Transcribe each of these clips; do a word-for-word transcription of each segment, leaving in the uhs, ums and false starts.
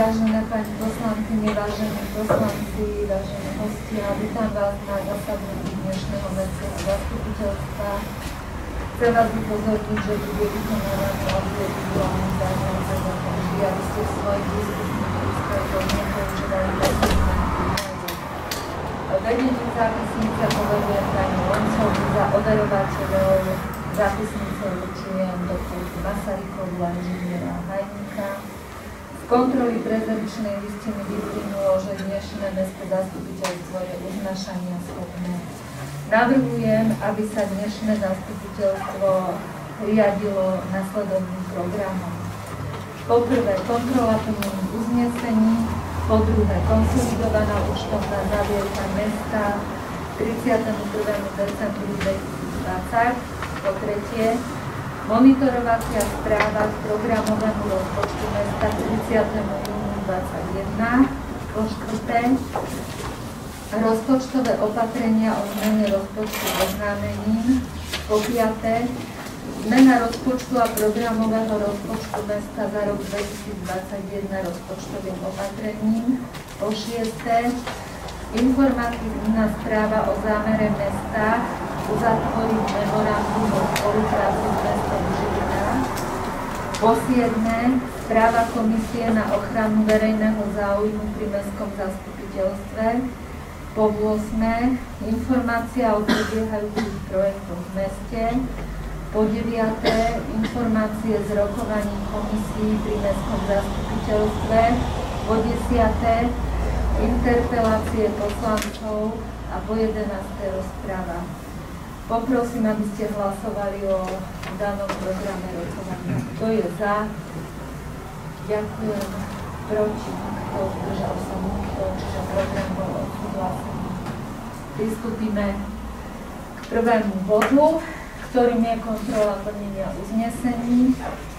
Vážené pani poslankyne, vážení poslanci, vážení hostia, vítam vás na zasadnutí dnešného mestského zastupiteľstva. Chcem vás upozorniť, že bude vykonávaný audiovizuálny záznam za zákonky, aby ste svojich diskusných príspevkov nepoužívali bezpečné údaje. Vedenie zápisnice povedujem pani Loncovi, za overovateľov zápisnice určujem doktorku Masarykovú a inžiniera Hajníka. Kontroly prezerčnej listiny vyplynulo, že dnešné mestské zastupiteľstvo je uznášania schopné. Navrhujem, aby sa dnešné zastupiteľstvo riadilo nasledovným programom. Po prvé, kontrola plnení uznesení, po druhé, konsolidovaná účtovná zavierka mesta tridsiateho prvého decembra dvetisícdvadsať, po tretie, monitorovacia správa k programovému rozpočtu mesta tridsiateho júna dvadsaťjeden, po štvrté, rozpočtové opatrenia o zmene rozpočtu oznámením, po piate, zmena rozpočtu a programového rozpočtu mesta za rok dvetisícdvadsaťjeden rozpočtovým opatrením, po šieste, informatívna správa o zámere mesta uzatvoriť memorandum o spolupráci s mestom Žilina. Po siedme, správa komisie na ochranu verejného záujmu pri mestskom zastupiteľstve. Po ôsme, informácia o prebiehajúcich projektoch v meste. Po deviate, informácie z rokovaní komisí pri mestskom zastupiteľstve. Po desiate, interpelácie poslancov a po jedenáste, rozprava. Poprosím, aby ste hlasovali o danom programe rokovania. Kto je za? Ďakujem. Proti? Kto zdržal sa? Nikto. Čiže program bol odsúhlasený. Pristúpime k prvému bodu, ktorým je kontrola plnenia uznesení.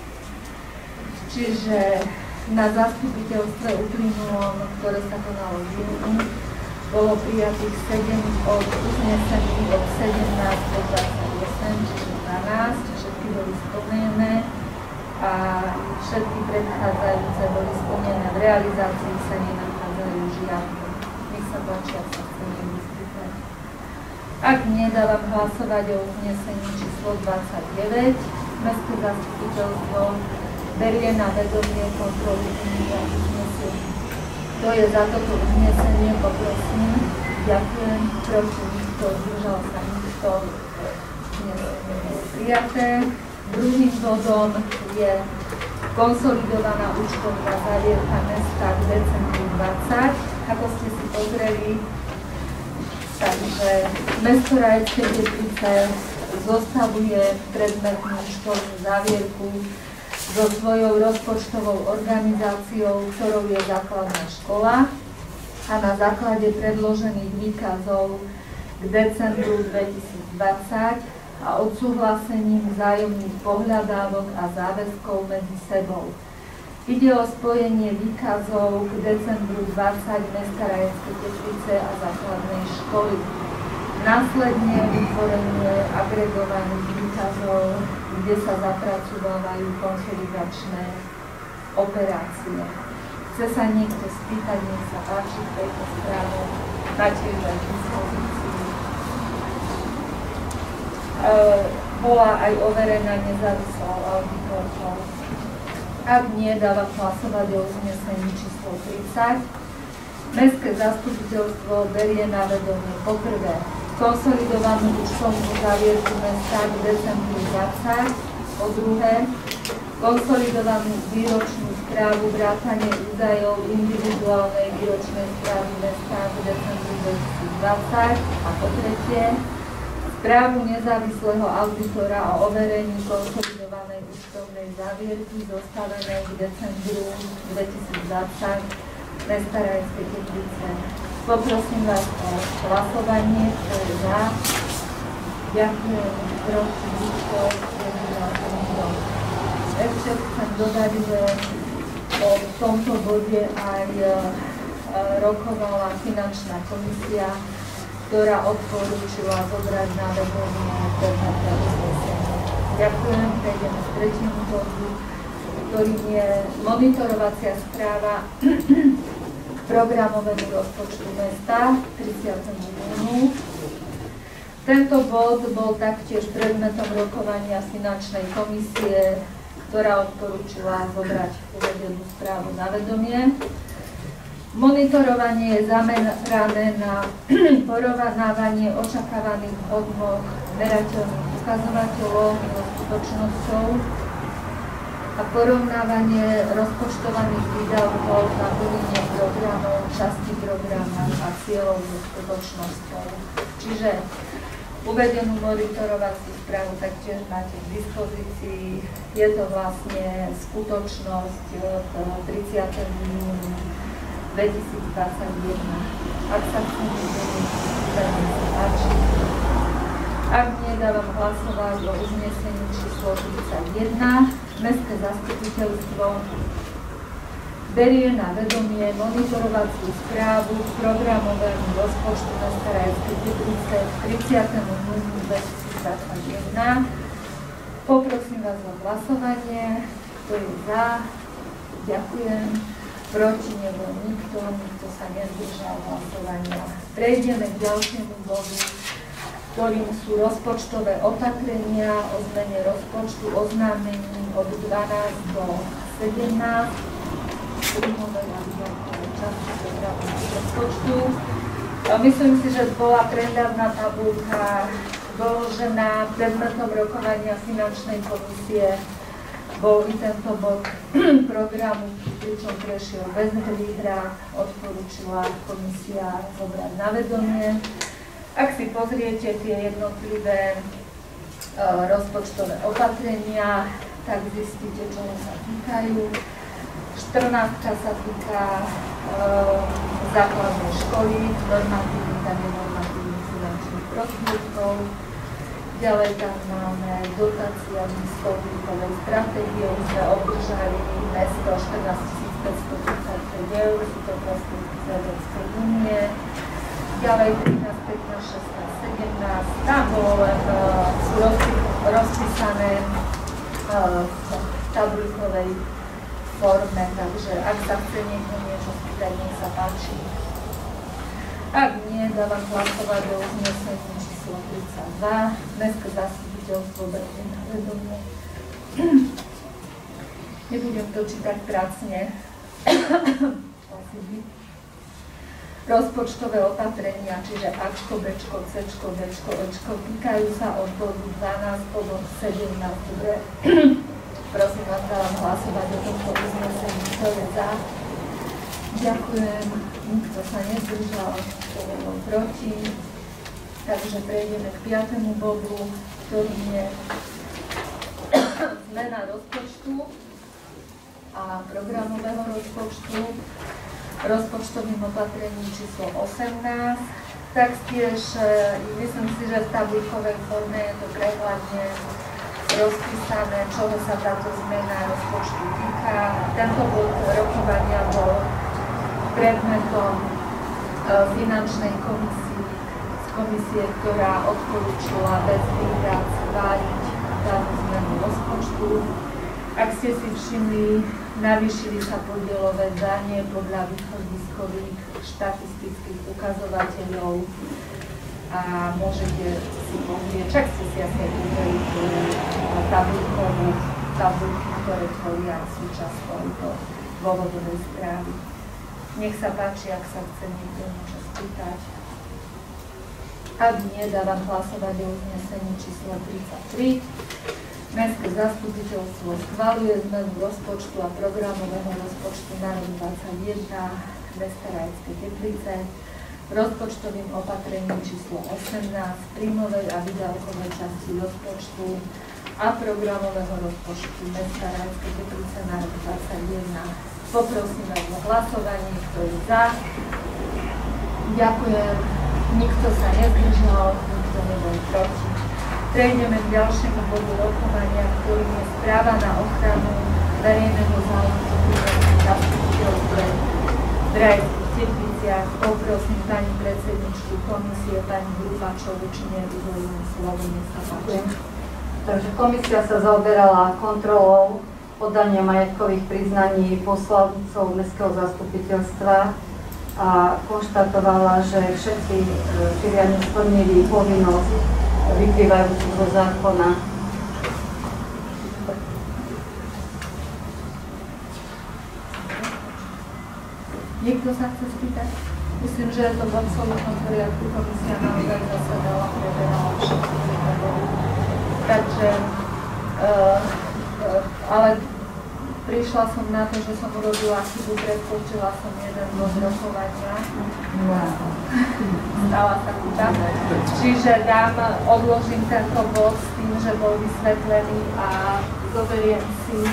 Čiže na zastupiteľstve uplynulom, ktoré sa konalo v júni, bolo prijatých sedem od uznesení od sedemnásť do dvadsaťosem, čiže dvanásť, všetky boli splnené a všetky predchádzajúce boli splnené. V realizácii sa nenachádzajú žiadne. Nech sa páči, ak sa chceme vystúpať. Ak nie, dávam hlasovať o uznesení číslo dvadsaťdeväť. Mestské zastupiteľstvo berie na vedomie kontrolu plnenia uznesení. Kto je za toto uznesenie, poprosím. Ďakujem. Proti nikto, zdržal sa nikto. Uznesenie je prijaté. Druhým bodom je konsolidovaná účtovná zavierka mesta k decembru dvadsať. Ako ste si pozreli, takže mesto Rajecké Teplice zostavuje predmetnú účtovnú zavierku so svojou rozpočtovou organizáciou, ktorou je základná škola, a na základe predložených výkazov k decembru dvetisícdvadsať a odsúhlasením vzájomných pohľadávok a záväzkov medzi sebou. Ide o spojenie výkazov k decembru dvadsať mesta Rajecké Teplice a základnej školy. Následne vytvorenie agregovaných výkazov, kde sa zapracovávajú konsolidačné operácie. Chce sa niekto spýtať, nech sa páči v tejto správe, máte ju aj k dispozícii. E, bola aj overená nezávislou auditorkou. Ak nie, dávam hlasovať o uznesení číslo tridsať. Mestské zastupiteľstvo berie na vedomie poprvé konsolidovanú účtovnú zavierku mesta k decembru dvadsať, po druhé konsolidovanú výročnú správu vrátane údajov individuálnej výročnej správy mesta k decembru dvetisícdvadsať a po tretie správu nezávislého auditora o overení konsolidovanej účtovnej zavierky zostavenej k decembru dvetisícdvadsať mesta Rajecké Teplice. Poprosím vás o hlasovanie, kto je za. Ďakujem. Proti nikto. Ešte chcem dodať, že o tomto bode aj rokovala finančná komisia, ktorá odporúčila zobrať na vedomie predmetné uznesenie. Ďakujem. Prejdeme k tretiemu bodu. ktorým je monitorovacia správa k programovému rozpočtu mesta tridsiateho júna. Tento bod bol taktiež predmetom rokovania finančnej komisie, ktorá odporúčila zobrať uvedenú správu na vedomie. Monitorovanie je zamerané na porovnávanie očakávaných hodnôt merateľných ukazovateľov so skutočnosťou a porovnávanie rozpočtovaných výdavkov na plnenie programov, časti programov a cieľov so skutočnosťou. Čiže uvedenú monitorovaciu správu taktiež máte k dispozícii. Je to vlastne skutočnosť od tridsiateho júna dvetisícdvadsaťjeden. Ak sa chcem vidieť, tak mi sa páči. Ak nie, dávam hlasovať o uznesení číslo tridsaťjeden. Mestské zastupiteľstvo berie na vedomie monitorovaciu správu k programovému rozpočtu mesta Rajskej Teplice k tridsiatemu júnu dvetisícdvadsaťjeden. Poprosím vás o hlasovanie. Kto je za? Ďakujem. Proti nebol nikto, nikto sa nezdržal hlasovania. Prejdeme k ďalšiemu bodu, ktorým sú rozpočtové opatrenia o zmene rozpočtu oznámení od dvanásť do sedemnásť. Rozpočtu. Myslím si, že bola predávna tabuľka doložená predmetom rokovania finančnej komisie. Bol i tento bod programu, pričom prešiel bez výhrad, odporúčila komisia zobrať na vedomie. Ak si pozriete tie jednotlivé uh, rozpočtové opatrenia, tak zistíte, čoho sa týkajú. štrnástka sa týka uh, základnej školy, normatívny, tam je normatívny finančných prostriedkov. Ďalej tam máme dotácia nízkouhlíkovej stratégie, už sme obdržali mesto štrnásť tisíc päťstotridsaťpäť eur, sú to prostriedky z Európskej únie. Ďalej trinásť, pätnásť, šestnásť, sedemnásť, tam bolo len, uh, sú rozpísané uh, v tabuľkovej forme, takže ak sa chce niekto niečo spýtať, nech sa páči. Ak nie, dávam hlasovať do uznesení číslo tridsaťdva. Mestské zastupiteľstvo berie na vedomie. Nebudem to čítať pracne. Rozpočtové opatrenia, čiže Ačko, Bčko, Cčko, Dčko, Ečko, týkajú sa od bodu dvanásť po bod sedemnásť. Dobre. Prosím vás, dávam hlasovať o tomto uznesení. Kto je za? Ďakujem. Nikto sa nezdržal, kto bol proti. Takže prejdeme k piatému bodu, ktorým je zmena rozpočtu a programového rozpočtu. Rozpočtovým opatrením číslo osemnásť. Tak tiež, myslím si, že v tabuľkovej forme je to prehľadne rozpísané, čoho sa táto zmena rozpočtu týka. Tento bod rokovania bol predmetom e, finančnej komisie, z komisie, ktorá odporúčila bez výhrad schváliť táto zmenu rozpočtu. Ak ste si všimli, navýšili sa podielové dane podľa východiskových štatistických ukazovateľov a môžete si pozrieť, čak ste si asi pozreli tabuľkovú tabuľky, ktoré tvoria súčasť tejto dôvodovej správy. Nech sa páči, ak sa chce niekto niečo spýtať. Ak nie, dávam hlasovať o uznesení číslo tridsaťtri. Mestské zastupiteľstvo schvaľuje zmenu rozpočtu a programového rozpočtu na rok dvadsaťjeden mesta Rajskej Teplice rozpočtovým opatrením číslo osemnásť príjmovej a výdavkovej časti rozpočtu a programového rozpočtu mesta Rajskej Teplice na rok dvadsaťjeden. Poprosím vás o hlasovanie, kto je za. Ďakujem. Nikto sa nezdržal, nikto nebol proti. Prejdeme k ďalšiemu bodu rokovania, ktorým je správa na ochranu verejného záujmu v zastupiteľstve v Rajských Tepliciach. Poprosím pani predsedničku komisie, pani Grubačovu, či nevyvolím slovo, nech sa páči. Takže komisia sa zaoberala kontrolou podania majetkových priznaní poslancov Mestského zastupiteľstva a konštatovala, že všetci Žiliani splnili povinnosť vyplývajúcu zo zákona. Niekto sa chce spýtať? Myslím, že je to v absolútnom poriadku. Komisia naozaj zasadala, preberala všetky body. Takže, uh, uh, ale prišla som na to, že som urobila chybu, preskočila som jeden bod rokovania. Stala sa chyba. Čiže dám, odložím tento bod s tým, že bol vysvetlený a zoberiem si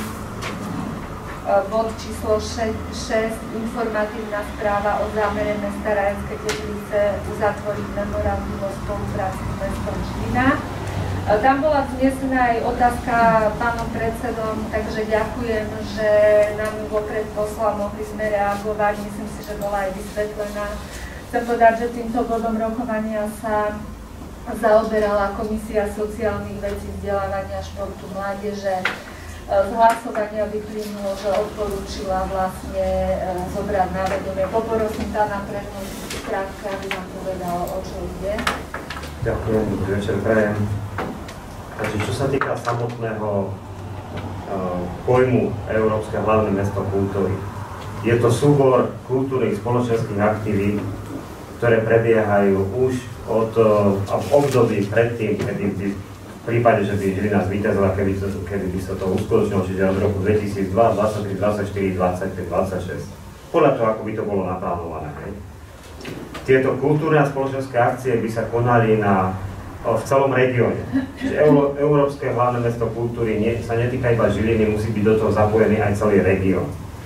bod číslo šesť, informatívna správa o zámere mesta Rajenské Teplice uzatvoriť memorandum o spolupráci s mestom Žilina. Tam bola vznesená aj otázka pánom predsedom, takže ďakujem, že nám ju vopred poslal, mohli sme reagovať, myslím si, že bola aj vysvetlená. Chcem povedať, že týmto bodom rokovania sa zaoberala Komisia sociálnych vecí, vzdelávania, športu, mládeže. Z hlasovania vyplynulo, že odporúčila vlastne zobrať na vedomie. Poprosím pána prednostu krátke, aby vám povedal, o čo ide. Ďakujem, dobrý večer, prajem. Takže čo sa týka samotného uh, pojmu Európske hlavné mesto kultúry, je to súbor kultúrnych spoločenských aktivít, ktoré prebiehajú už od uh, v období predtým, kedy by v prípade, že by Žilina zvíťazila, keby, keby by sa to uskutočnilo, čiže od roku dvetisícdva, dvadsaťtri, dvadsaťštyri, dvadsaťpäť, dvadsaťšesť. Podľa toho, ako by to bolo naplánované. Hej. Tieto kultúrne a spoločenské akcie by sa konali na, v celom regióne. Čiže Euró, Európske hlavné mesto kultúry nie, sa netýka iba Žiliny, musí byť do toho zapojený aj celý región.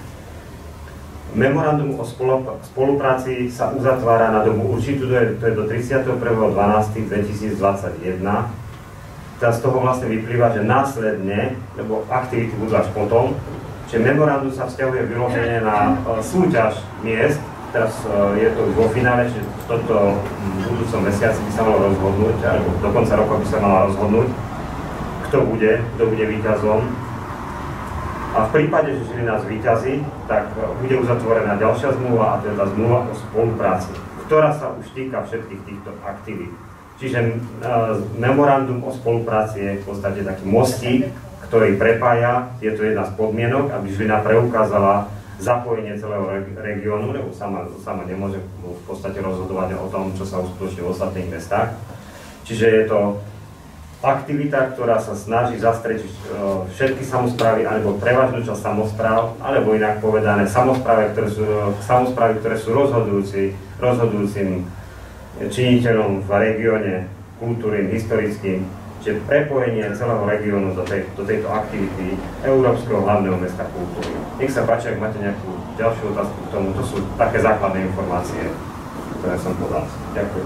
Memorandum o spolupráci sa uzatvára na dobu určitú, to je, to je do tridsiateho prvého decembra dvetisícdvadsaťjeden. Z toho vlastne vyplýva, že následne, lebo aktivity budú až potom, že memorandum sa vzťahuje vyloženie na uh, súťaž miest. Teraz uh, je to vo finále, že v tomto budúcom mesiaci by sa malo rozhodnúť, alebo do konca roka by sa mala rozhodnúť, kto bude, kto bude víťazom. A v prípade, že Žilina zvíťazí, tak uh, bude uzatvorená ďalšia zmluva, a to je tá zmluva o spolupráci, ktorá sa už týka všetkých týchto aktivít. Čiže uh, memorandum o spolupráci je v podstate taký mostík, ktorý prepája, je to jedna z podmienok, aby Žilina preukázala zapojenie celého regiónu, lebo sama, sama nemôže v podstate rozhodovať o tom, čo sa uskutoční v ostatných mestách. Čiže je to aktivita, ktorá sa snaží zastrečiť uh, všetky samosprávy, alebo prevažnú časť samospráv, alebo inak povedané samosprávy, ktoré sú, samosprávy, ktoré sú rozhodujúci, rozhodujúcim činiteľom v regióne, kultúrnym, historickým, čiže prepojenie celého regiónu do, tej, do tejto aktivity Európskeho hlavného mesta kultúry. Nech sa páči, ak máte nejakú ďalšiu otázku k tomu, to sú také základné informácie, ktoré som podal. Ďakujem.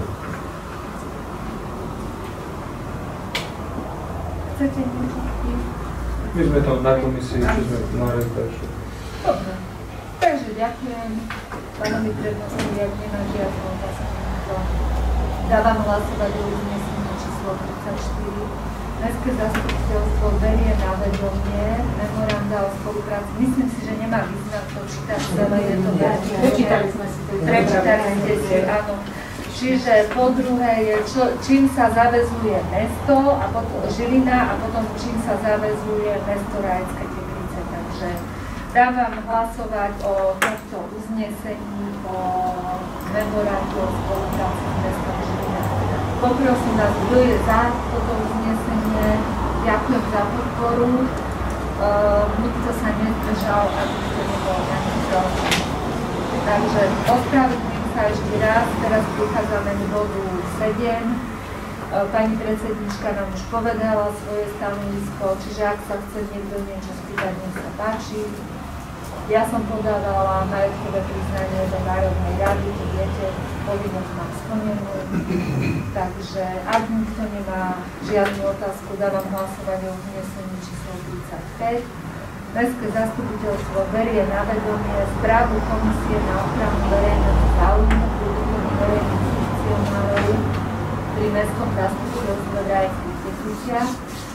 Chcete niečo? My sme tam na komisii, čo sme na rezidenču. Dobre. Takže ďakujem pánovi prednostovi, ak nemá žiadnu otázku. Dávam hlasovať o uznesení číslo tridsaťštyri. Mestské zastupiteľstvo berie na vedomie memoranda o spolupráci. Myslím si, že nemá význam to čítať celé, je to veľmi. Prečítali sme si to. Prečítali ste si, áno. Čiže po druhé je, čo, čím sa zaväzuje mesto, a potom Žilina, a potom čím sa zaväzuje mesto Rajenské Teplice. Takže dávam hlasovať o tomto uznesení o memorandu o spolupráci s mestom Žilina. Poprosím vás, kto je za toto uznesenie, ďakujem za podporu. Uh, nikto sa nezdržal a nikto nebol ani proti. Takže ospravedlňujem sa ešte raz, teraz prichádzame k bodu sedem. Uh, pani predsednička nám už povedala svoje stanovisko, čiže ak sa chce niekto niečo spýtať, nech sa páči. Ja som podávala majetkové priznanie do Národnej rady, to viete, povinnosť mám splnenú. Takže ak nikto nemá žiadnu otázku, dávam hlasovanie o uznesení číslo tridsaťpäť. Mestské zastupiteľstvo berie na vedomie správu Komisie na ochranu verejného záujmu kultúrnych verejných funkcionárov pri Mestskom zastupiteľstve v Rajenských Tepliciach.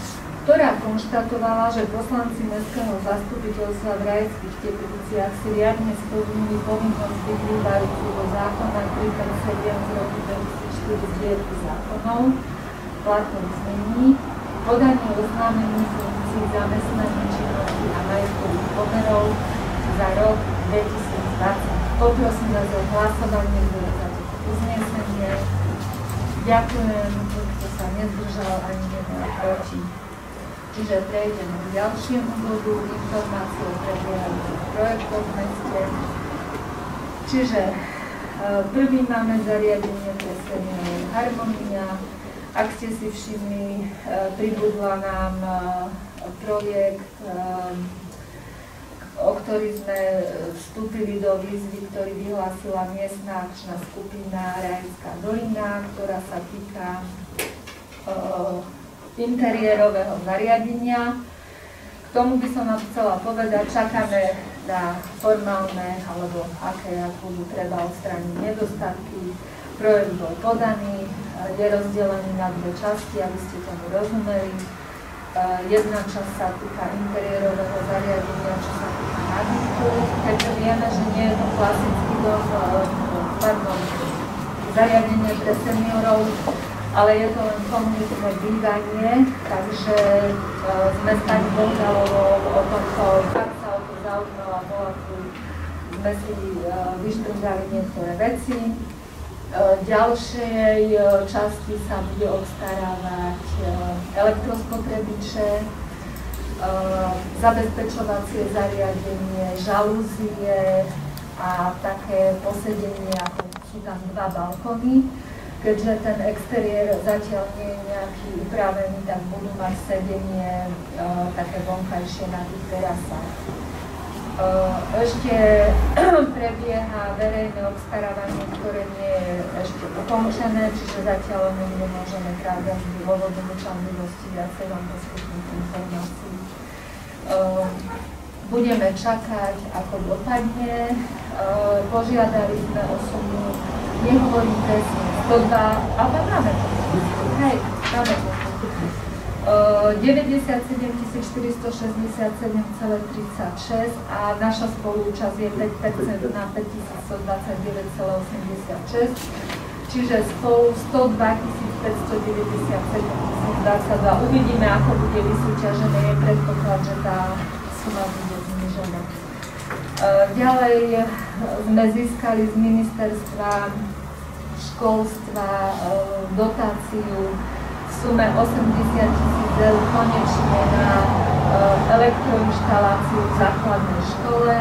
ktorá konštatovala, že poslanci Mestského zastupiteľstva v Rajeckých Teplicích si riadne splnili povinnosť vyplývajúcu zo zákona tridsaťsedem z roku dvetisícštyri zbierky zákonov, platných znení, podanie oznámení funkcií zamestnaní činnosti a majetkových pomerov za rok dvetisícdvadsať. Poprosím vás o hlasovanie za toto uznesenie. Ďakujem, kto sa nezdržal ani nebol proti. Čiže prejdeme k ďalšiemu bodu, informácie o prebiehajúcich projektoch v meste. Čiže prvý máme zariadenie pre seniorov Harmonia. Ak ste si všimli, pribudla nám projekt, o ktorý sme vstúpili do výzvy, ktorý vyhlásila miestna akčná skupina Rajecká dolina, ktorá sa týka interiérového zariadenia. K tomu by som vám chcela povedať, čakáme na formálne, alebo aké budú treba odstrániť nedostatky. Projekt bol podaný, je rozdelený na dve časti, aby ste tomu rozumeli. Jedna časť sa týka interiérového zariadenia, čo sa týka nábytku, keďže vieme, že nie je to klasický dom, pardon, zariadenie pre seniorov, ale je to len komunitné bývanie, takže uh, sme s pani Bohdalovou o tomto, tak sa o to zaujímala, bola tu, sme si uh, vyštrngali niektoré veci. Uh, ďalšej uh, časti sa bude obstarávať uh, elektrospotrebiče, uh, zabezpečovacie zariadenie, žalúzie a také posedenie, ako sú tam dva balkóny. Keďže ten exteriér zatiaľ nie je nejaký upravený, tak budú mať sedenie e, také vonkajšie na tých terasách. E, ešte prebieha verejné obstarávanie, ktoré nie je ešte ukončené, čiže zatiaľ nemôžeme kráľať z dôvodu mlčanlivosti viacej vám poskytnúť informácií. E, budeme čakať, ako dopadne. E, požiadali sme o sumu, nehovorím presne, sto dva, ale máme to. Hej, máme to. deväťdesiatsedem tisíc štyristošesťdesiatsedem celá tridsaťšesť a naša spolúčasť je päť percent na päťtisíc stodvadsaťdeväť celá osemdesiatšesť, čiže spolu stodva tisíc päťstodeväťdesiatsedem tisíc dvadsaťdva. Uvidíme, ako bude vysúťažené, je predpoklad, že tá suma bude znižená. Ďalej sme získali z ministerstva školstva dotáciu v sume osemdesiat tisíc eur konečne na elektroinštaláciu v základnej škole.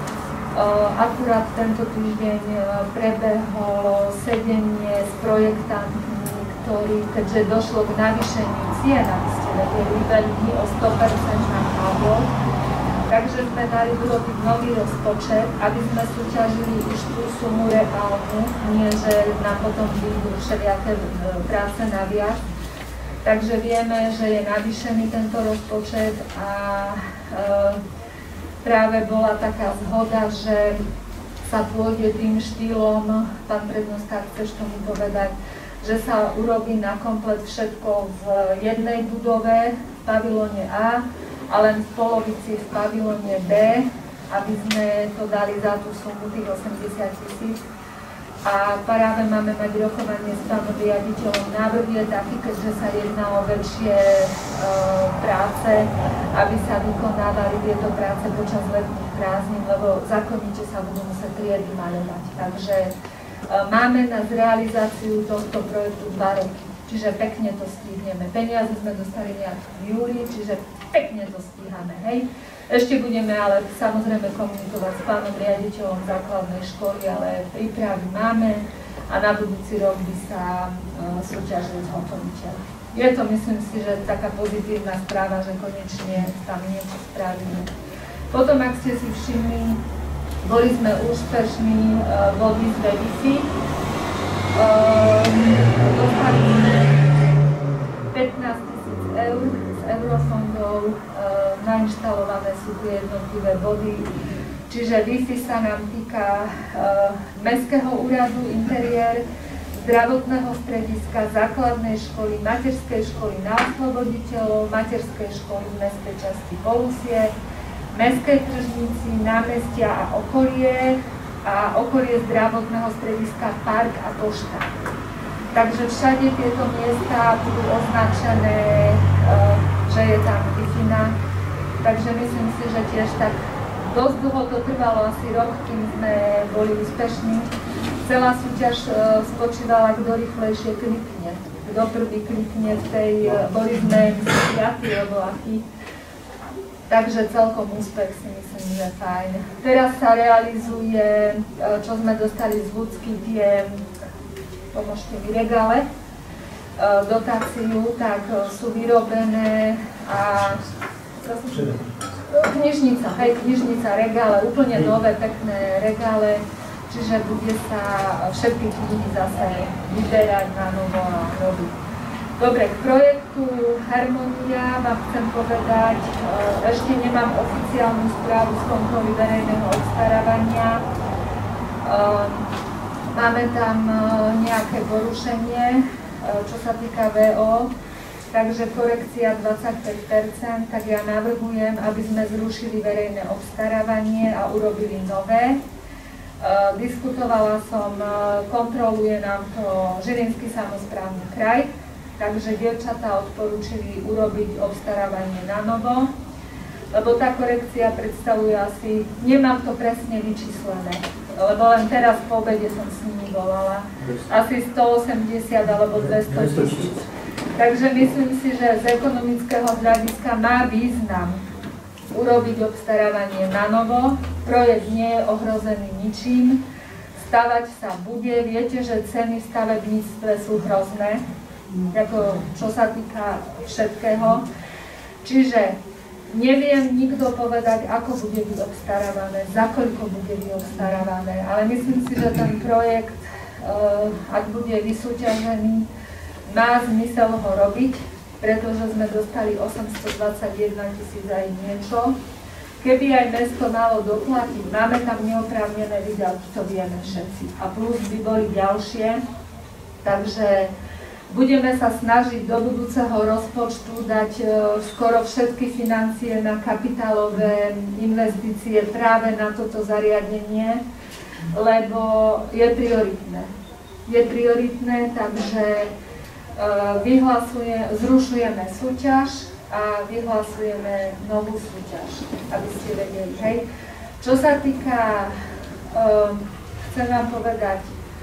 Akurát tento týždeň prebehlo sedenie s projektantmi, ktorí, keďže došlo k navýšeniu cien, aby ste vedeli, veľmi o sto percent na kábel, takže sme dali urobiť nový rozpočet, aby sme súťažili už tú sumu reálnu, nie že nám potom výjdu všelijaké práce naviac. Takže vieme, že je navýšený tento rozpočet a e, práve bola taká zhoda, že sa pôjde tým štýlom, pán prednosta, chceš tomu povedať, že sa urobí na komplet všetko v jednej budove, v pavilóne A, a len v polovici v pavilóne B, aby sme to dali za tú sumu tých osemdesiat tisíc. A práve máme mať rokovanie s pánom riaditeľom. Návrh je taký, keďže sa jedná o väčšie e, práce, aby sa vykonávali tieto práce počas letných prázdnin, lebo zákonite sa budú musieť triedy maľovať. Takže e, máme na zrealizáciu tohto projektu dva roky, čiže pekne to stihneme. Peniaze sme dostali nejak v júli, čiže pekne to stíhame, hej. Ešte budeme ale samozrejme komunikovať s pánom riaditeľom základnej školy, ale prípravy máme a na budúci rok by sa uh, súťažili zhotoviteľ. Je to, myslím si, že taká pozitívna správa, že konečne tam niečo spravíme. Potom, ak ste si všimli, boli sme úspešní uh, vo výzve Wi-Fi. Uh, dostali sme pätnásť tisíc eur z eurofondov, e, nainštalované sú tu jednotlivé body, čiže Wi-Fi sa nám týka e, Mestského úradu interiér, zdravotného strediska, základnej školy, materskej školy na Osloboditeľov, materskej školy v mestskej časti Polusie, mestskej tržnici, námestia a okolie a okolie zdravotného strediska Park a Pošta. Takže všade tieto miesta budú označené, že je tam Wi-Fi. Takže myslím si, že tiež tak dosť dlho to trvalo, asi rok, kým sme boli úspešní. Celá súťaž spočívala, kto rýchlejšie klikne. Kto prvý klikne v tej, boli sme piatí alebo aký. Takže celkom úspech si myslím, že fajn. Teraz sa realizuje, čo sme dostali z Ľudsky, tie, pomôžte mi, regále, dotáciu, tak sú vyrobené a knižnica, hej, knižnica, regále, úplne nové, pekné regále, čiže bude sa všetky knihy zase vyberať na novo a robiť. Dobre, k projektu Harmonia vám chcem povedať, ešte nemám oficiálnu správu z kontroly verejného obstarávania. Máme tam nejaké porušenie, čo sa týka vé ó, takže korekcia dvadsaťpäť percent, tak ja navrhujem, aby sme zrušili verejné obstarávanie a urobili nové. Diskutovala som, kontroluje nám to Žilinský samosprávny kraj, takže dievčatá odporúčili urobiť obstarávanie na novo, lebo tá korekcia predstavuje asi, nemám to presne vyčíslené, lebo len teraz po obede som s nimi volala, asi stoosemdesiat alebo dvesto tisíc. Takže myslím si, že z ekonomického hľadiska má význam urobiť obstarávanie na novo. Projekt nie je ohrozený ničím, stavať sa bude, viete, že ceny v stavebníctve sú hrozné, ako čo sa týka všetkého. Čiže neviem nikto povedať, ako bude byť obstarávané, za koľko bude byť obstarávané, ale myslím si, že ten projekt, ak bude vysúťažený, má zmysel ho robiť, pretože sme dostali osemstodvadsaťjeden tisíc aj niečo. Keby aj mesto malo doplatiť, máme tam neoprávnené výdavky, to vieme všetci. A plus by boli ďalšie, takže budeme sa snažiť do budúceho rozpočtu dať skoro všetky financie na kapitálové investície práve na toto zariadenie, lebo je prioritné. Je prioritné, takže vyhlasuje, zrušujeme súťaž a vyhlasujeme novú súťaž, aby ste vedeli. Hej. Čo sa týka, chcem vám povedať,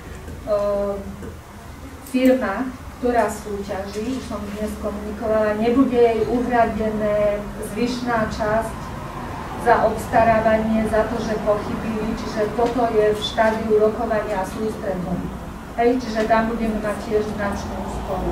firma, ktorá súťaží, už som dnes komunikovala, nebude jej uhradené zvyšná časť za obstarávanie, za to, že pochybili, čiže toto je v štádiu rokovania a sústredom. Hej, čiže tam budeme mať tiež značnú úsporu.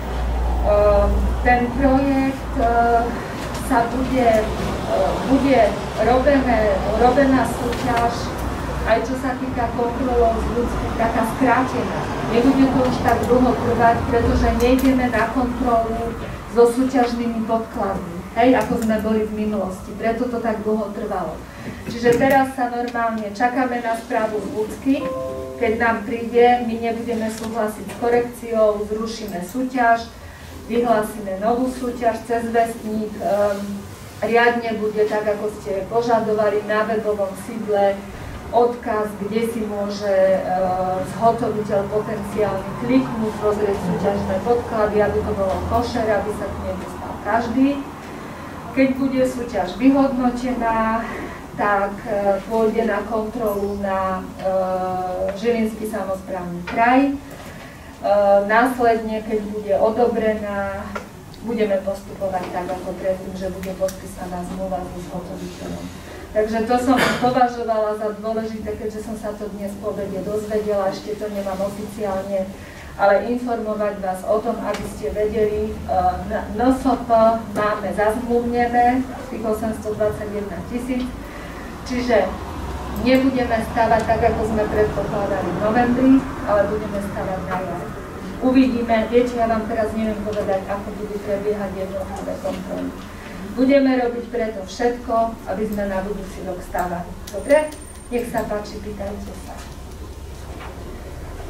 Ten projekt sa bude, bude robené, robená súťaž, aj čo sa týka kontrolov z ľudských, taká skrátená. Nebude to už tak dlho trvať, pretože nejdeme na kontrolu so súťažnými podkladmi, hej, ako sme boli v minulosti. Preto to tak dlho trvalo. Čiže teraz sa normálne čakáme na správu z ľudský. Keď nám príde, my nebudeme súhlasiť s korekciou, zrušíme súťaž, vyhlásime novú súťaž cez vestník, um, riadne bude tak, ako ste požadovali na webovom sídle, odkaz, kde si môže uh, zhotoviteľ potenciálny kliknúť, pozrieť súťažné podklady, aby to bolo košer, aby sa k nej dostal každý. Keď bude súťaž vyhodnotená, tak uh, pôjde na kontrolu na uh, Žilinský samosprávny kraj. Uh, následne, keď bude odobrená, budeme postupovať tak, ako predtým, že bude podpísaná zmluva so zhotoviteľom. Takže to som považovala za dôležité, keďže som sa to dnes po obede dozvedela, ešte to nemám oficiálne, ale informovať vás o tom, aby ste vedeli, N S P máme zazmluvnené tých osemstodvadsaťjeden tisíc, čiže nebudeme stavať tak, ako sme predpokladali v novembri, ale budeme stavať na jar. Uvidíme, viete, ja vám teraz neviem povedať, ako budú prebiehať jednotlivé kontroly. Budeme robiť preto všetko, aby sme na budúci rok stávali. Dobre? Nech sa páči, pýtajte sa.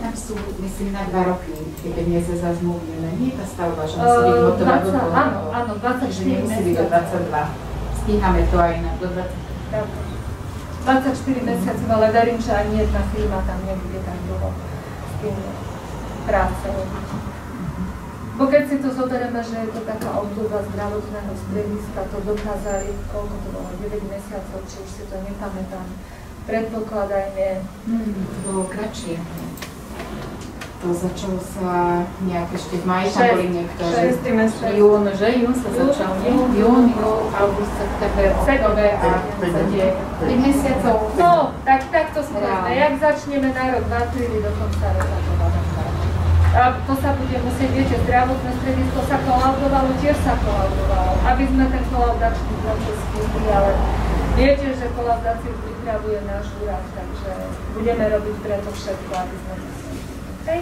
tam sú, myslím, na dva roky tie peniaze zazmluvnené. Nie je tá stavba, že musí byť hotová do toho. Áno, áno, dvadsaťštyri nemusí byť do dvadsaťdva. Stíhame to aj na do dvadsať. dvadsaťštyri mesiacov, ale verím, že ani jedna firma tam nebude tak dlho s tým práce robiť. Bo keď si to zoberieme, že je to taká obdoba zdravotného strediska, to dokázali, koľko to bolo, deväť mesiacov, či už si to nepamätám, predpokladajme. Hmm, to bolo kratšie. To začalo sa nejak ešte v maji, tam boli niektoré. šesť mesiacov. Jún, že? Jún sa začal, nie? Jún, jún, august, september, október a tri mesiacov. No, tak, tak to skôrme. Jak začneme na rok, dva, tri, do konca roka to máme. A to sa bude musieť, viete, zdravotné stredisko sa kolaudovalo, tiež sa kolaudovalo, aby sme ten kolaudačný proces skúpili, ale viete, že kolaudáciu pripravuje náš úrad, takže budeme robiť preto všetko, aby sme to skúpili. Okay?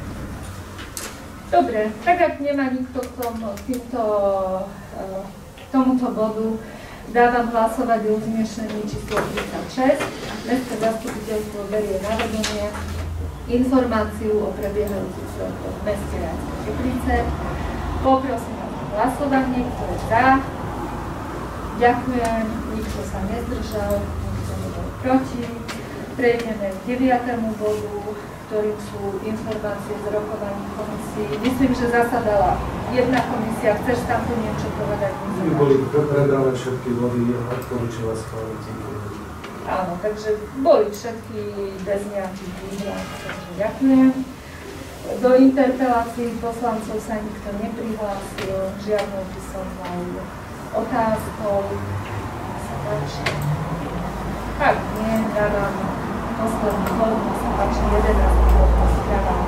Dobre, tak ak nemá nikto k tomu, týmto, k tomuto bodu, dávam hlasovať o uznesení číslo tridsaťšesť. Mestské zastupiteľstvo berie na vedomie informáciu o prebiehajúcich svetloch v meste Rajské Teplice. Poprosím vás o hlasovanie, kto je za. Ďakujem, nikto sa nezdržal, nikto nebol proti. Prejdeme k deviatému bodu, ktorým sú informácie z rokovaní komisí. Myslím, že zasadala jedna komisia. Chceš tam tu niečo povedať? My boli prebrané všetky body a odporúčila schváliť. Áno, takže boli všetky bez nejakých výhrad, takže ďakujem. Do interpelácií poslancov sa nikto neprihlásil, žiadnou písomnou otázkou. Sa páči. Tak nie, dávam posledný bod, sa páči jedenásty bod, dávam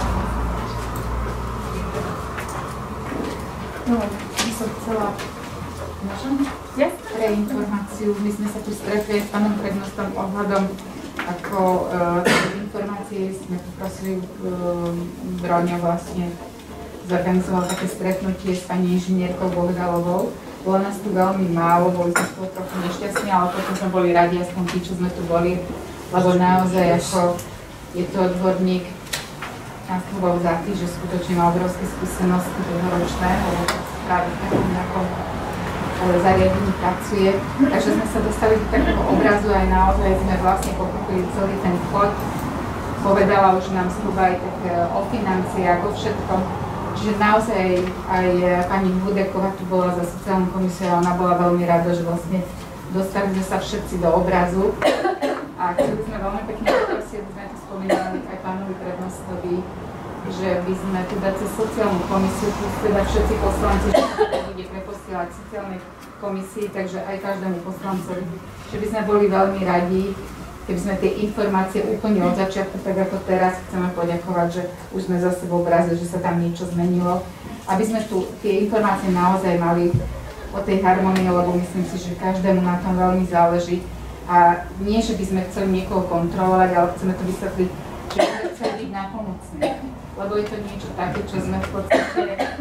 No, by som chcela... Môžem? Yes. Pre informáciu, my sme sa tu stretli s pánom prednostom ohľadom, ako uh, informácie sme poprosili uh, Broňo vlastne zorganizoval také stretnutie s pani inžinierkou Bohdalovou. Bolo nás tu veľmi málo, boli sme spolu trochu nešťastní, ale potom sme boli radi, aspoň tí, čo sme tu boli, lebo naozaj ako je to odborník na slovo vzatý, že skutočne má obrovské skúsenosti dlhoročné, lebo práve v takom nejakom zariadení pracuje. Takže sme sa dostali do takého obrazu aj naozaj sme vlastne pochopili celý ten vchod. Povedala už nám zhruba aj tak o financiách, o všetkom. Čiže naozaj aj pani Hudeková tu bola za sociálnu komisiu a ona bola veľmi rada, že vlastne dostali sme sa všetci do obrazu. A chceli sme veľmi pekne poprosiť, aby sme to spomínali aj pánovi prednostovi, že by sme teda cez sociálnu komisiu, teda všetci poslanci, že bude preposielať sociálnej komisii, takže aj každému poslancovi, že by sme boli veľmi radi, keby sme tie informácie úplne od začiatku, tak ako teraz chceme poďakovať, že už sme za sebou obraze, že sa tam niečo zmenilo, aby sme tu tie informácie naozaj mali o tej harmonii, lebo myslím si, že každému na tom veľmi záleží. A nie, že by sme chceli niekoho kontrolovať, ale chceme to vysvetliť, že by sme chceli byť nápomocní. Lebo je to niečo také, čo sme v podstate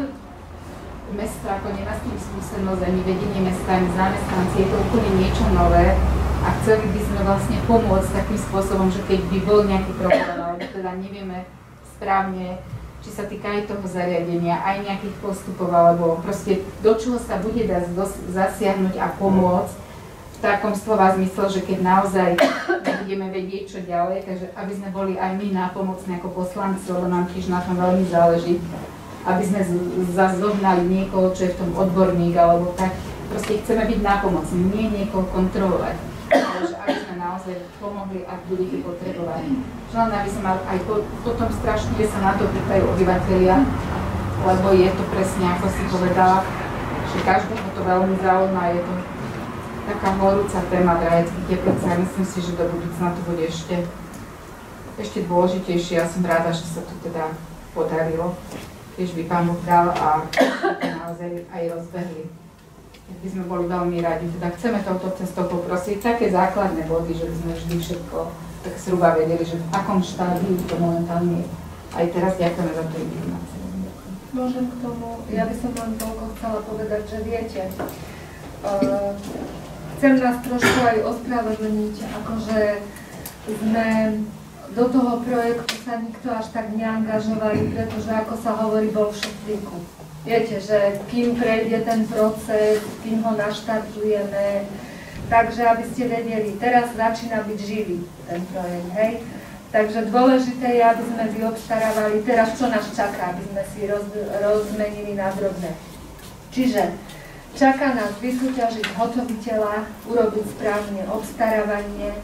mesto ako nemá s tým skúsenosť, ani vedenie mesta, ani zamestnanci, je to úplne niečo nové a chceli by sme vlastne pomôcť takým spôsobom, že keď by bol nejaký problém, alebo teda nevieme správne, či sa týka aj toho zariadenia, aj nejakých postupov, alebo proste do čoho sa bude dať zasiahnuť a pomôcť v takom slova zmysle, že keď naozaj budeme vedieť, čo ďalej, takže aby sme boli aj my nápomocní ako poslanci, lebo nám tiež na tom veľmi záleží, aby sme zazohnali niekoho, čo je v tom odborník, alebo tak. Proste chceme byť nápomocní, nie niekoho kontrolovať, ale že aby sme naozaj pomohli, ak budete potrebovať. Že len aby sme mali aj po, potom strašne sa na to pýtajú obyvateľia, lebo je to presne, ako si povedala, že každého to veľmi zaujíma, je to taká horúca téma v Rajeckých Teplicách a myslím si, že do budúcna to bude ešte, ešte dôležitejšie. Ja som rada, že sa to teda podarilo, keď by Pán Boh dal a to naozaj aj rozbehli. Tak by sme boli veľmi radi. Teda chceme touto cestou poprosiť také základné body, že by sme vždy všetko tak zhruba vedeli, že v akom štádiu to momentálne je. Aj teraz ďakujeme za tú informáciu. Môžem k tomu, ja by som len toľko chcela povedať, že viete, uh, chcem nás trošku aj ospravedlniť, akože sme do toho projektu sa nikto až tak neangažovali, pretože ako sa hovorí, bol v šuplíku. Viete, že kým prejde ten proces, kým ho naštartujeme, takže aby ste vedeli, teraz začína byť živý ten projekt, hej? Takže dôležité je, aby sme vyobstarávali teraz, čo nás čaká, aby sme si roz, rozmenili na drobné. Čiže čaká nás vysúťažiť hotoviteľa, urobiť správne obstarávanie,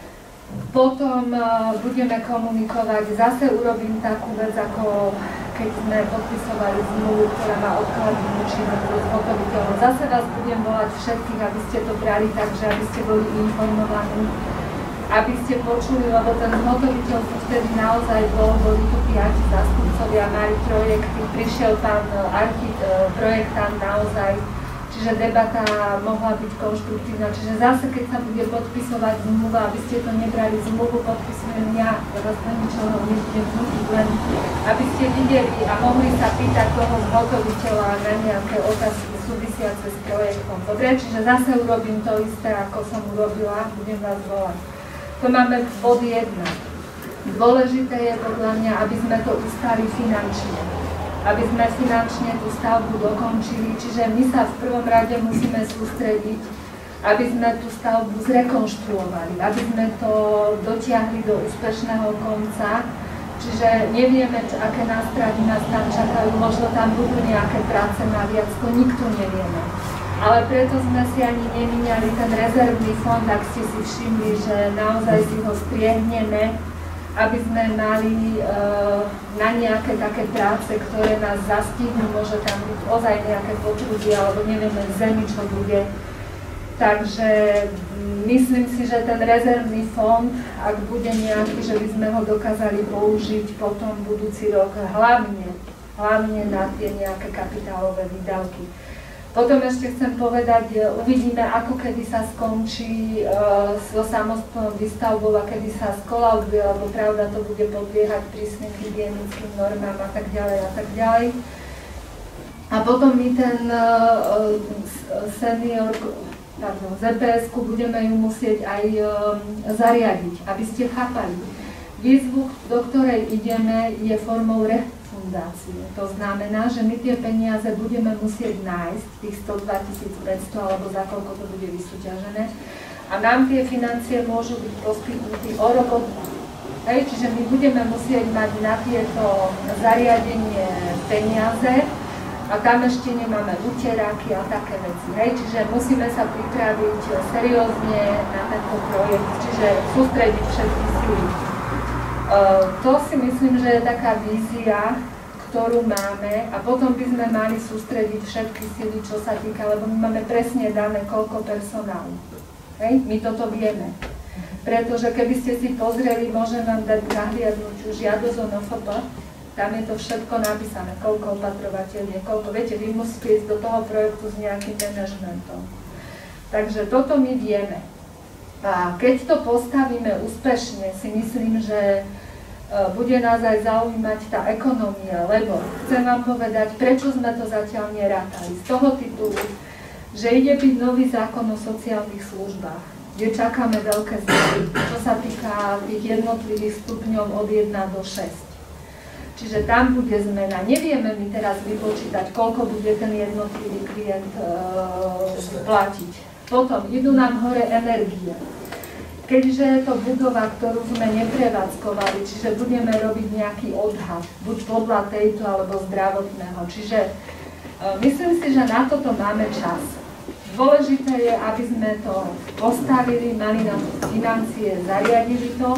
potom uh, budeme komunikovať, zase urobím takú vec, ako keď sme podpisovali zmluvu, ktorá má odkladnú účinnosť s hotoviteľom. Zase vás budem volať všetkých, aby ste to brali tak, že aby ste boli informovaní, aby ste počuli, lebo ten zhotoviteľ vtedy naozaj bol, boli tu piati zástupcovia, mali projekty, prišiel pán archit, projektant naozaj, čiže debata mohla byť konštruktívna. Čiže zase, keď sa bude podpisovať zmluva, aby ste to nebrali, zmluvu podpisujem ja, teraz ničoho nebudem vnútiť, len aby ste videli a mohli sa pýtať toho zhotoviteľa na nejaké otázky súvisiace s projektom. Dobre, čiže zase urobím to isté, ako som urobila, budem vás volať. To máme bod jedna. Dôležité je podľa mňa, aby sme to ustali finančne. Aby sme finančne tú stavbu dokončili, čiže my sa v prvom rade musíme sústrediť, aby sme tú stavbu zrekonštruovali, aby sme to dotiahli do úspešného konca. Čiže nevieme, čo, aké nástrahy nás tam čakajú, možno tam budú nejaké práce naviac, to nikto nevieme. Ale preto sme si ani nemíňali ten rezervný fond, ak ste si všimli, že naozaj si ho striehneme, aby sme mali e, na nejaké také práce, ktoré nás zastihnú, môže tam byť ozaj nejaké potrubie, alebo nevieme zemi, čo bude. Takže myslím si, že ten rezervný fond, ak bude nejaký, že by sme ho dokázali použiť potom budúci rok, hlavne, hlavne na tie nejaké kapitálové výdavky. Potom ešte chcem povedať, uvidíme, ako kedy sa skončí uh, so samostatnou výstavbou a kedy sa skolauduje, lebo pravda to bude podliehať prísnym hygienickým normám a tak ďalej a tak ďalej. A potom my ten uh, senior, pardon, zet pé esku budeme ju musieť aj uh, zariadiť, aby ste chápali. Výzvu, do ktorej ideme, je formou re To znamená, že my tie peniaze budeme musieť nájsť, tých stodva tisíc päťsto alebo za koľko to bude vysúťažené. A nám tie financie môžu byť poskytnuté o rok od hej, čiže my budeme musieť mať na tieto zariadenie peniaze a tam ešte nemáme uteráky a také veci. Hej, čiže musíme sa pripraviť seriózne na tento projekt, čiže sústrediť všetky síly. Uh, to si myslím, že je taká vízia, ktorú máme a potom by sme mali sústrediť všetky síly, čo sa týka, lebo my máme presne dané, koľko personálu. Hej? My toto vieme. Pretože keby ste si pozreli, môžem vám dať nahliadnúť žiadosť o en ef pé, tam je to všetko napísané, koľko opatrovateľ je, koľko, viete, vy musíte ísť do toho projektu s nejakým manažmentom. Takže toto my vieme. A keď to postavíme úspešne, si myslím, že bude nás aj zaujímať tá ekonomia, lebo chcem vám povedať, prečo sme to zatiaľ nerátali. Z toho titulu, že ide byť nový zákon o sociálnych službách, kde čakáme veľké zmeny, čo sa týka tých jednotlivých stupňov od jeden do šesť. Čiže tam bude zmena. Nevieme my teraz vypočítať, koľko bude ten jednotlivý klient e, platiť. Potom idú nám hore energie. Keďže je to budova, ktorú sme neprevádzkovali, čiže budeme robiť nejaký odhad, buď podľa tejto alebo zdravotného. Čiže e, myslím si, že na toto máme čas. Dôležité je, aby sme to postavili, mali na to financie, zariadili to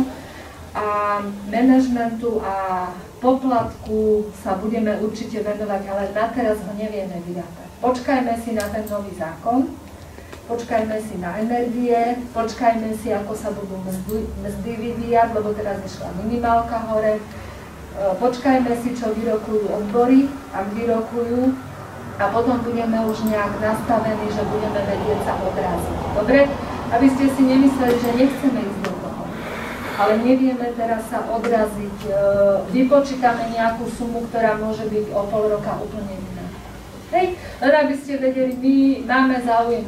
a manažmentu a poplatku sa budeme určite venovať, ale na teraz ho nevieme vyrátať. Počkajme si na ten nový zákon. Počkajme si na energie, počkajme si, ako sa budú mzdy, mzdy vyvíjať, lebo teraz išla minimálka hore. Počkajme si, čo vyrokujú odbory, ak vyrokujú, a potom budeme už nejak nastavení, že budeme vedieť sa odraziť. Dobre? Aby ste si nemysleli, že nechceme ísť do toho. Ale nevieme teraz sa odraziť. Vypočítame nejakú sumu, ktorá môže byť o pol roka úplne iná. Hej, len aby ste vedeli, my máme záujem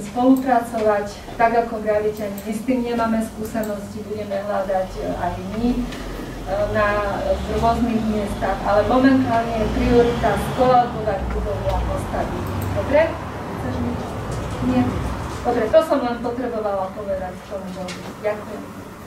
spolupracovať, tak ako vravíte, my s tým nemáme skúsenosti, budeme hľadať aj my na v rôznych miestach, ale momentálne je priorita skolaudovať budovu a postaviť. Dobre? Chceš mi? Nie? Dobre, to som len potrebovala povedať v tom bodu. Ďakujem.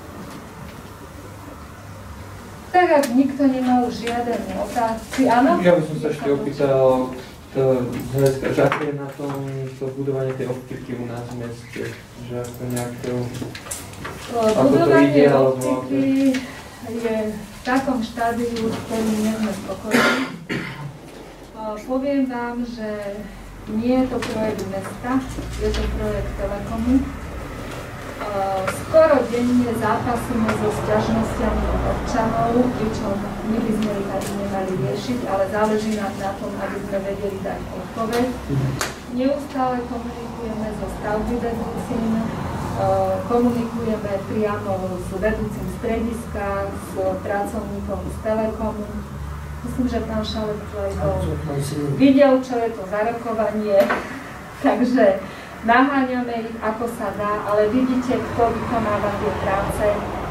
Tak, ak nikto nemá už žiadne otázky, áno? Ja by som sa ešte opýtal, to, že ako je na tom to budovanie tej optiky u nás v meste, že ako nejak to, ako to ide, alebo optiky je v takom štádiu, s ktorým nie sme spokojní. Poviem vám, že nie je to projekt mesta, je to projekt Telekomu. Skoro denne zápasíme so sťažnosťami od občanov, pričom my by sme ich ani nemali riešiť, ale záleží nám na tom, aby sme vedeli dať odpoveď. Neustále komunikujeme so stavby vedúcim, komunikujeme priamo s vedúcim strediska, s pracovníkom z Telekomu. Myslím, že pán Šalek tu aj bol. Videl, čo je to za rokovanie, takže naháňame ich, ako sa dá, ale vidíte, kto vykonáva tie práce.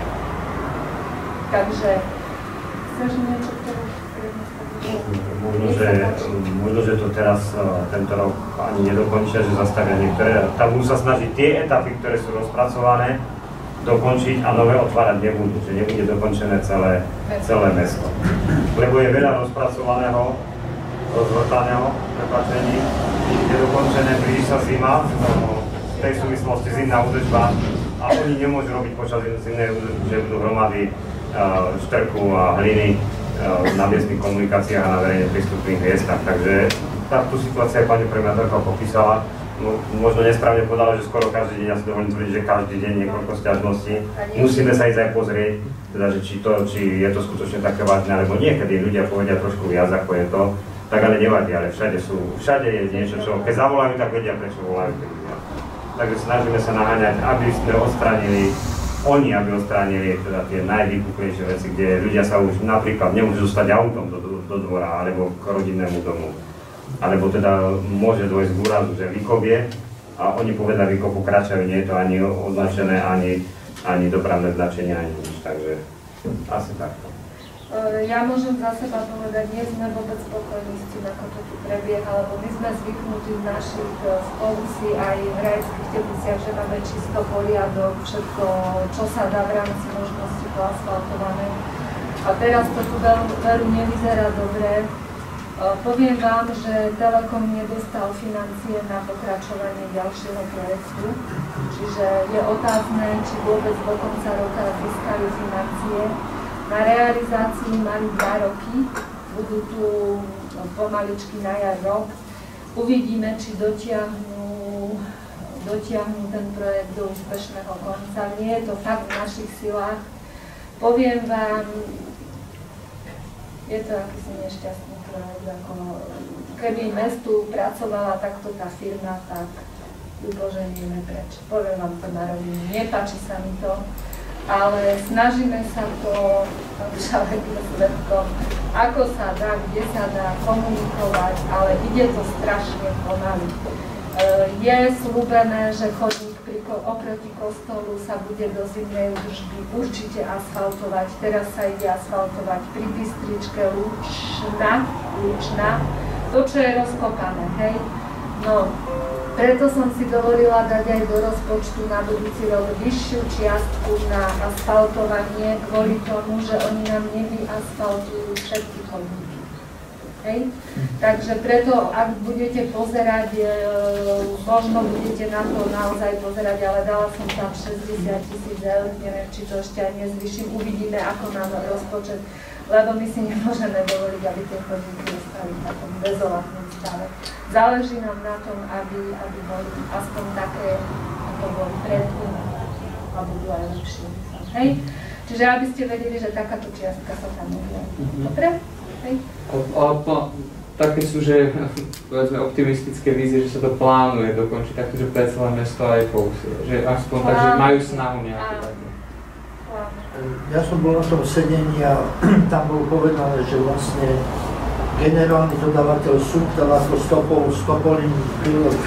Takže, chceš niečo k tomu? Možno že, možno, že to teraz tento rok ani nedokončia, že zastavia niektoré. Tam budú sa snažiť tie etapy, ktoré sú rozpracované, dokončiť a nové otvárať nebudú, že nebude dokončené celé, celé mesto. Lebo je veľa rozpracovaného, rozvrtaného prepáčení, je dokončené, blíži sa zima, v tej súvislosti zimná údržba a oni nemôžu robiť počas zimnej údržby, že budú hromady štrku a hliny na miestnych komunikáciách a na verejne prístupných miestach. Takže táto situácia pani primátorka popísala. No, možno nesprávne povedala, že skoro každý deň, ja si dovolím tvrdiť, že každý deň niekoľko sťažností. Musíme sa ísť aj pozrieť, teda, že či, to, či je to skutočne také vážne, alebo niekedy ľudia povedia trošku viac, ako je to, tak ale nevadí, ale všade sú, všade je niečo, čo keď zavolajú, tak vedia, prečo volajú tí ľudia. Takže snažíme sa naháňať, aby sme odstránili, oni aby odstránili teda tie najvýpuklejšie veci, kde ľudia sa už napríklad nemôžu dostať autom do, do, do dvora alebo k rodinnému domu. Alebo teda môže dôjsť k úrazu, že vykopie a oni povedia vykopu kračajú, nie je to ani označené, ani, ani dopravné značenie, ani nič, takže asi takto. Ja môžem za seba povedať, nie sme vôbec spokojní s tým, ako to tu prebieha, lebo my sme zvyknutí v našich spolusi aj v Rajeckých Tepliciach, že máme čisto poriadok, všetko, čo sa dá v rámci možnosti poasfaltované. A teraz to tu veru, veru nevyzerá dobre. Poviem vám, že Telekom nedostal financie na pokračovanie ďalšieho projektu, čiže je otázne, či vôbec do konca roka získajú financie. Na realizáciu mali dva roky, budú tu pomaličky na jar rok. Uvidíme, či dotiahnu, dotiahnu ten projekt do úspešného konca. Nie je to fakt v našich silách. Poviem vám, je to akýsi nešťastný projekt, ako keby mestu pracovala takto tá firma, tak ju poženieme preč. Poviem vám to na rovinu, nepáči sa mi to, ale snažíme sa to, však je svedkom, ako sa dá, kde sa dá komunikovať, ale ide to strašne pomaly. Je slúbené, že chodník oproti kostolu sa bude do zimnej údržby určite asfaltovať. Teraz sa ide asfaltovať pri Bystričke, Lučna, Lučna, to, čo je rozkopané, hej. No, preto som si dovolila dať aj do rozpočtu na budúci rok vyššiu čiastku na asfaltovanie, kvôli tomu, že oni nám nevyasfaltujú všetky chodníky. Hej. Takže preto, ak budete pozerať, e, možno budete na to naozaj pozerať, ale dala som tam šesťdesiat tisíc eur, neviem, či to ešte aj nezvyším, uvidíme, ako nám rozpočet, lebo my si nemôžeme dovoliť, aby tie chodníky ostali v takom dezolátnom stave. Záleží nám na tom, aby, aby boli aspoň také, ako boli predtým, a budú aj lepšie. Hej. Čiže aby ste vedeli, že takáto čiastka sa tam udiela. Dobre? Hej. A, a také sú, že povedzme optimistické vízie, že sa to plánuje dokončiť, takto, že pre celé mesto aj pousie, že aspoň tak, že majú snahu nejaké také. Ja som bol na tom sedení a tam bolo povedané, že vlastne generálny dodávateľ SÚB dal ako stopol, stopolin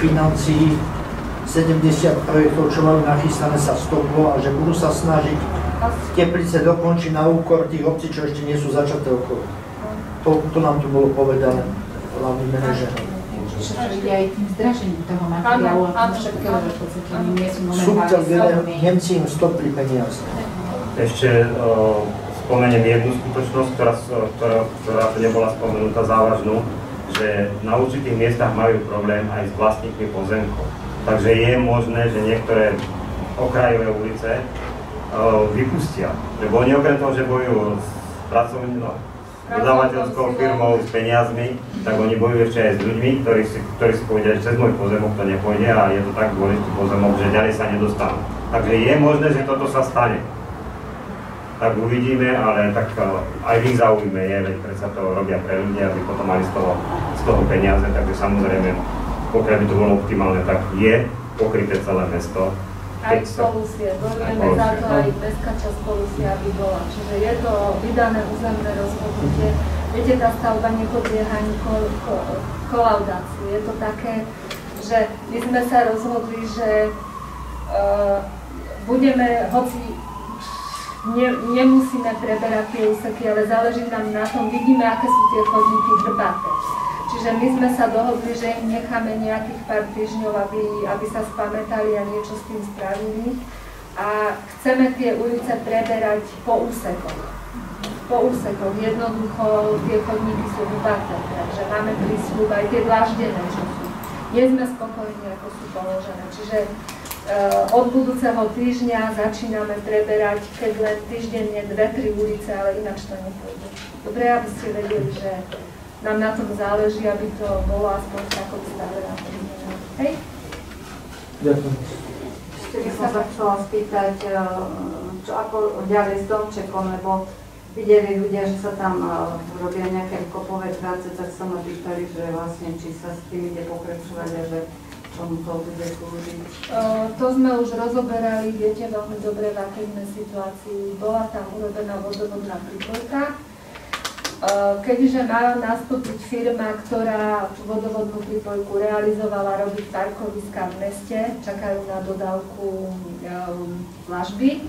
financií sedemdesiat projektov, čo majú nachystané, sa stoplo a že budú sa snažiť Teplice dokončí na úkor tých obcí, čo ešte nie sú začaté okolo. To, to nám tu bolo povedané hlavným manažerom. Čiže to ide aj tým zdražením toho materiálu a tým všetkého, že v podstate oni nie sú Subtel, momentálne Nemci im stopli peniaze. Ešte uh, spomeniem jednu skutočnosť, ktorá, ktorá, ktorá nebola spomenutá, závažnú, že na určitých miestach majú problém aj s vlastníkmi pozemkov. Takže je možné, že niektoré okrajové ulice uh, vypustia. Lebo oni okrem toho, že bojujú s pracovným, no, dodávateľskou firmou, s peniazmi, tak oni bojujú ešte aj s ľuďmi, ktorí si, ktorí si povedia, že cez môj pozemok to nepôjde a je to tak dôležitý pozemok, že ďalej sa nedostanú. Takže je možné, že toto sa stane. Tak uvidíme, ale tak uh, aj v ich záujme je, veď predsa to robia pre ľudí, aby potom mali z toho, z toho peniaze, takže samozrejme, pokiaľ by to bolo optimálne, tak je pokryté celé mesto. Aj Polusie, bojujeme za to, aj mestská časť Polusie, aby bola. Čiže je to vydané územné rozhodnutie. Viete, tá stavba nepodlieha ani ko, ko, kolaudácii. Je to také, že my sme sa rozhodli, že uh, budeme, hoci ne, nemusíme preberať tie úseky, ale záleží nám na tom, vidíme, aké sú tie chodníky hrbaté. Čiže my sme sa dohodli, že im necháme nejakých pár týždňov, aby, aby sa spamätali a niečo s tým spravili. A chceme tie ulice preberať po úsekoch. Po úsekoch. Jednoducho tie chodníky sú vybaté, takže máme prísľub aj tie dláždené, čo sú. Nie sme spokojní, ako sú položené. Čiže e, od budúceho týždňa začíname preberať, keď len týždenne dve, tri ulice, ale ináč to nepôjde. Dobre, aby ste vedeli, že nám na tom záleží, aby to bolo aspoň v takom stave na tom. Hej? Ďakujem. Ešte by som sa chcela spýtať, čo ako ďalej s domčekom, lebo videli ľudia, že sa tam robia nejaké kopové práce, tak sa ma pýtali, že vlastne či sa s tým ide pokračovať a že čomu to bude slúžiť. To sme už rozoberali, viete veľmi dobre, v akej sme situácii. Bola tam urobená vodovodná pripojka. Keďže má nastúpiť firma, ktorá tú vodovodnú prípojku realizovala, robiť parkoviská v meste, čakajú na dodávku dlažby.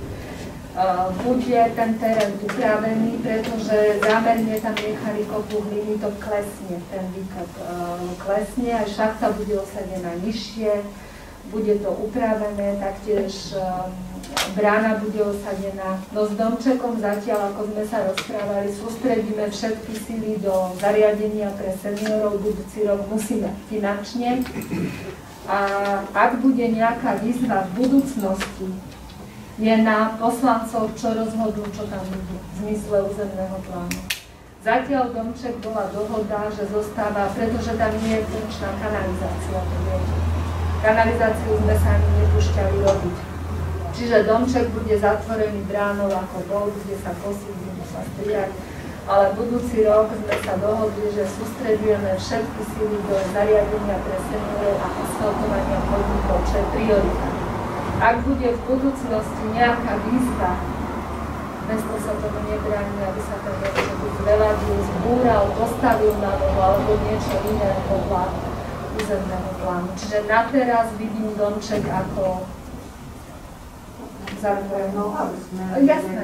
Bude ten terén upravený, pretože zámerne tam nechali kopu hliny, to klesne, ten výkop klesne, aj šachta bude osadená nižšie, bude to upravené, taktiež brána bude osadená. No s domčekom zatiaľ, ako sme sa rozprávali, sústredíme všetky síly do zariadenia pre seniorov. Budúci rok musíme finančne. A ak bude nejaká výzva v budúcnosti, je na poslancov, čo rozhodnú, čo tam bude v zmysle územného plánu. Zatiaľ domček bola dohoda, že zostáva, pretože tam nie je funkčná kanalizácia. Kanalizáciu sme sa ani nepúšťali robiť. Čiže domček bude zatvorený bránou ako bol, bude sa kosiť, bude sa striať. Ale budúci rok sme sa dohodli, že sústredujeme všetky síly do zariadenia pre seniorov a asfaltovania chodníkov, čo je priorita. Ak bude v budúcnosti nejaká výzva, mesto sa tomu nebráni, aby sa ten domček zveladil, zbúral, postavil na nohu alebo niečo iné podľa územného plánu. Čiže na teraz vidím domček ako No, aby sme... Jasné.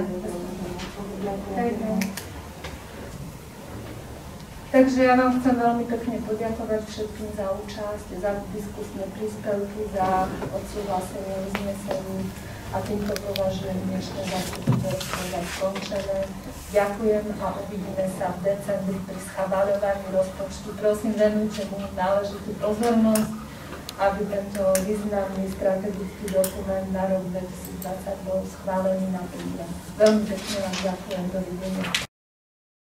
Takže ja vám chcem veľmi pekne poďakovať všetkým za účasť, za diskusné príspevky, za odsúhlasenie uznesení a týmto považujem dnešné zastupiteľstvo za skončené. Ďakujem a uvidíme sa v decembri pri schvaľovaní rozpočtu. Prosím, venujte mu náležitú pozornosť, aby tento významný strategický dokument na rok dvetisícdvadsať bol schválený na týždeň. Veľmi pekne vám ďakujem, dovidenia.